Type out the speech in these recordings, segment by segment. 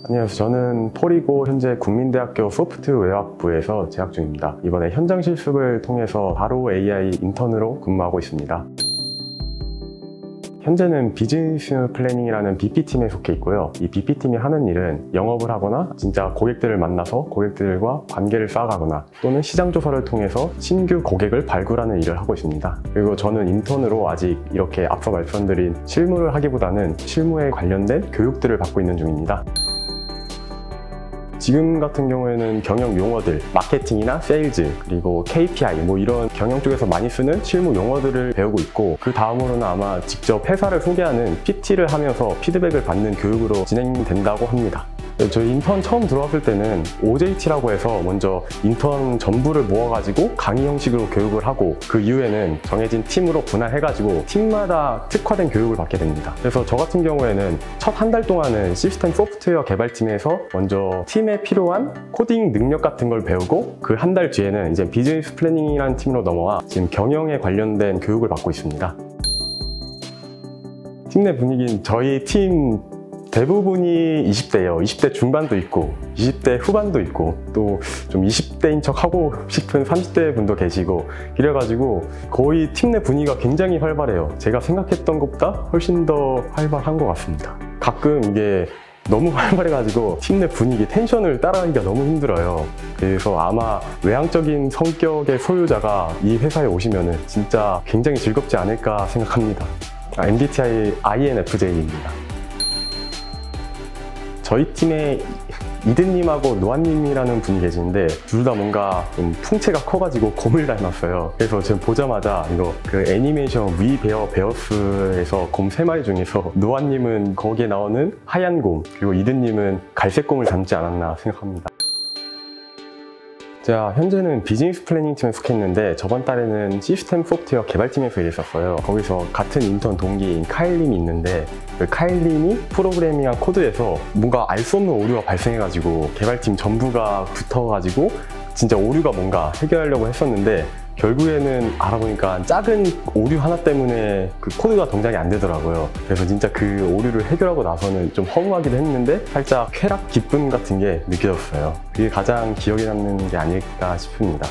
안녕하세요. 저는 폴이고 현재 국민대학교 소프트웨어학부에서 재학 중입니다. 이번에 현장 실습을 통해서 바로 AI 인턴으로 근무하고 있습니다. 현재는 비즈니스 플래닝이라는 BP팀에 속해 있고요. 이 BP팀이 하는 일은 영업을 하거나 진짜 고객들을 만나서 고객들과 관계를 쌓아가거나 또는 시장 조사를 통해서 신규 고객을 발굴하는 일을 하고 있습니다. 그리고 저는 인턴으로 아직 이렇게 앞서 말씀드린 실무를 하기보다는 실무에 관련된 교육들을 받고 있는 중입니다. 지금 같은 경우에는 경영 용어들, 마케팅이나 세일즈, 그리고 KPI 이런 경영 쪽에서 많이 쓰는 실무 용어들을 배우고 있고, 그 다음으로는 아마 직접 회사를 소개하는 PT를 하면서 피드백을 받는 교육으로 진행된다고 합니다. 저희 인턴 처음 들어왔을 때는 OJT라고 해서 먼저 인턴 전부를 모아가지고 강의 형식으로 교육을 하고, 그 이후에는 정해진 팀으로 분할해가지고 팀마다 특화된 교육을 받게 됩니다. 그래서 저 같은 경우에는 첫 한 달 동안은 시스템 소프트웨어 개발팀에서 먼저 팀에 필요한 코딩 능력 같은 걸 배우고, 그 한 달 뒤에는 이제 비즈니스 플래닝이라는 팀으로 넘어와 지금 경영에 관련된 교육을 받고 있습니다. 팀 내 분위기는 저희 팀 대부분이 20대예요. 20대 중반도 있고 20대 후반도 있고 또 좀 20대인 척 하고 싶은 30대 분도 계시고, 이래가지고 거의 팀 내 분위기가 굉장히 활발해요. 제가 생각했던 것보다 훨씬 더 활발한 것 같습니다. 가끔 이게 너무 활발해가지고 팀 내 분위기, 텐션을 따라가기가 너무 힘들어요. 그래서 아마 외향적인 성격의 소유자가 이 회사에 오시면은 진짜 굉장히 즐겁지 않을까 생각합니다. MBTI INFJ입니다. 저희 팀에 이든님하고 노아님이라는 분이 계시는데, 둘 다 뭔가 좀 풍채가 커가지고 곰을 닮았어요. 그래서 지금 보자마자 이거 그 애니메이션 위 베어 베어스에서 곰 3마리 중에서 노아님은 거기에 나오는 하얀 곰, 그리고 이든님은 갈색 곰을 닮지 않았나 생각합니다. 제가 현재는 비즈니스 플래닝 팀에 속해 있는데, 저번 달에는 시스템 소프트웨어 개발팀에서 일했었어요. 거기서 같은 인턴 동기인 카일님이 있는데, 그 카일님이 프로그래밍한 코드에서 뭔가 알 수 없는 오류가 발생해가지고 개발팀 전부가 붙어가지고 진짜 오류가 뭔가 해결하려고 했었는데, 결국에는 알아보니까 작은 오류 하나 때문에 그 코드가 동작이 안 되더라고요. 그래서 진짜 그 오류를 해결하고 나서는 좀 허무하기도 했는데 살짝 쾌락 기쁨 같은 게 느껴졌어요. 그게 가장 기억에 남는 게 아닐까 싶습니다.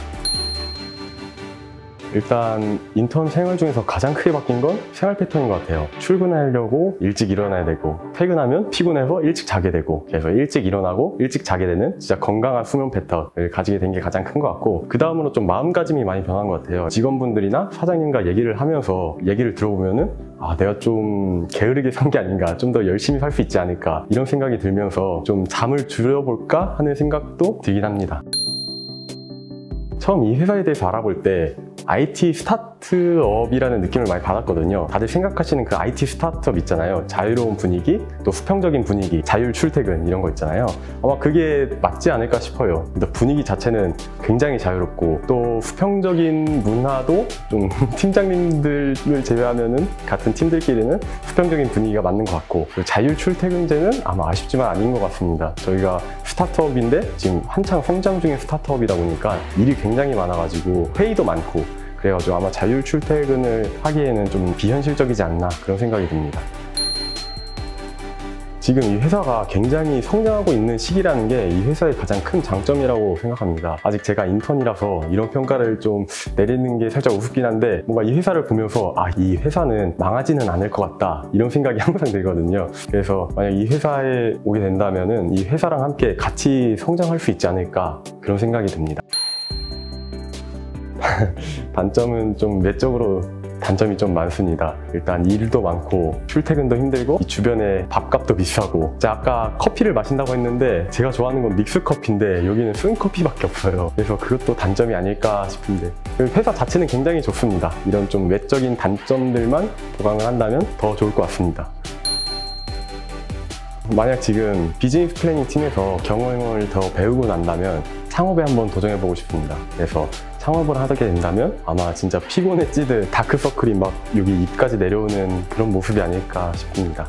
일단 인턴 생활 중에서 가장 크게 바뀐 건 생활 패턴인 것 같아요. 출근하려고 일찍 일어나야 되고, 퇴근하면 피곤해서 일찍 자게 되고, 그래서 일찍 일어나고 일찍 자게 되는 진짜 건강한 수면 패턴을 가지게 된 게 가장 큰 것 같고, 그 다음으로 좀 마음가짐이 많이 변한 것 같아요. 직원분들이나 사장님과 얘기를 하면서 얘기를 들어보면은 내가 좀 게으르게 산 게 아닌가, 좀 더 열심히 살 수 있지 않을까, 이런 생각이 들면서 좀 잠을 줄여볼까 하는 생각도 들긴 합니다. 처음 이 회사에 대해서 알아볼 때 IT 스타트업이라는 느낌을 많이 받았거든요. 다들 생각하시는 그 IT 스타트업 있잖아요. 자유로운 분위기, 또 수평적인 분위기, 자율 출퇴근 이런 거 있잖아요. 아마 그게 맞지 않을까 싶어요. 분위기 자체는 굉장히 자유롭고, 또 수평적인 문화도 좀 팀장님들을 제외하면은 같은 팀들끼리는 수평적인 분위기가 맞는 것 같고, 자율 출퇴근제는 아마 아쉽지만 아닌 것 같습니다. 저희가 스타트업인데 지금 한창 성장 중인 스타트업이다 보니까 일이 굉장히 많아가지고 회의도 많고, 그래가지고 아마 자율 출퇴근을 하기에는 좀 비현실적이지 않나, 그런 생각이 듭니다. 지금 이 회사가 굉장히 성장하고 있는 시기라는 게 이 회사의 가장 큰 장점이라고 생각합니다. 아직 제가 인턴이라서 이런 평가를 좀 내리는 게 살짝 우습긴 한데, 뭔가 이 회사를 보면서 이 회사는 망하지는 않을 것 같다, 이런 생각이 항상 들거든요. 그래서 만약 이 회사에 오게 된다면은 이 회사랑 함께 같이 성장할 수 있지 않을까, 그런 생각이 듭니다. 단점은 좀 외적으로 단점이 좀 많습니다. 일단 일도 많고 출퇴근도 힘들고, 이 주변에 밥값도 비싸고, 제가 아까 커피를 마신다고 했는데 제가 좋아하는 건 믹스 커피인데 여기는 쓴 커피밖에 없어요. 그래서 그것도 단점이 아닐까 싶은데, 회사 자체는 굉장히 좋습니다. 이런 좀 외적인 단점들만 보강을 한다면 더 좋을 것 같습니다. 만약 지금 비즈니스 플래닝 팀에서 경험을 더 배우고 난다면 창업에 한번 도전해보고 싶습니다. 그래서 창업을 하게 된다면 아마 진짜 피곤에 찌든 다크서클이 막 여기 입까지 내려오는 그런 모습이 아닐까 싶습니다.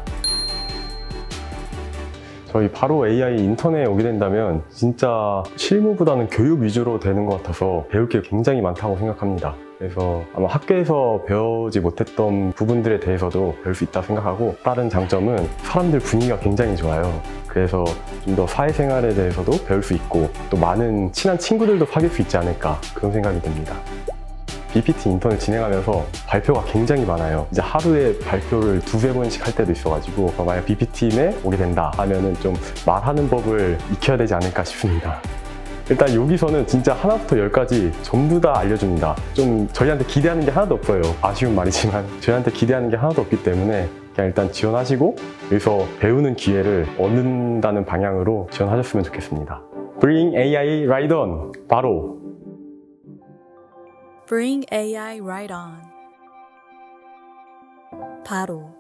저희 바로 AI 인턴에 오게 된다면 진짜 실무보다는 교육 위주로 되는 것 같아서 배울 게 굉장히 많다고 생각합니다. 그래서 아마 학교에서 배우지 못했던 부분들에 대해서도 배울 수 있다고 생각하고, 다른 장점은 사람들 분위기가 굉장히 좋아요. 그래서 좀 더 사회생활에 대해서도 배울 수 있고 또 많은 친한 친구들도 사귈 수 있지 않을까, 그런 생각이 듭니다. BPT 인턴을 진행하면서 발표가 굉장히 많아요. 이제 하루에 발표를 두세 번씩 할 때도 있어가지고 만약 BP팀에 오게 된다 하면은 좀 말하는 법을 익혀야 되지 않을까 싶습니다. 일단 여기서는 진짜 하나부터 열까지 전부 다 알려줍니다. 좀 저희한테 기대하는 게 하나도 없어요. 아쉬운 말이지만 저희한테 기대하는 게 하나도 없기 때문에 그냥 일단 지원하시고 여기서 배우는 기회를 얻는다는 방향으로 지원하셨으면 좋겠습니다. Bring AI right on! 바로! Bring AI right on. 바로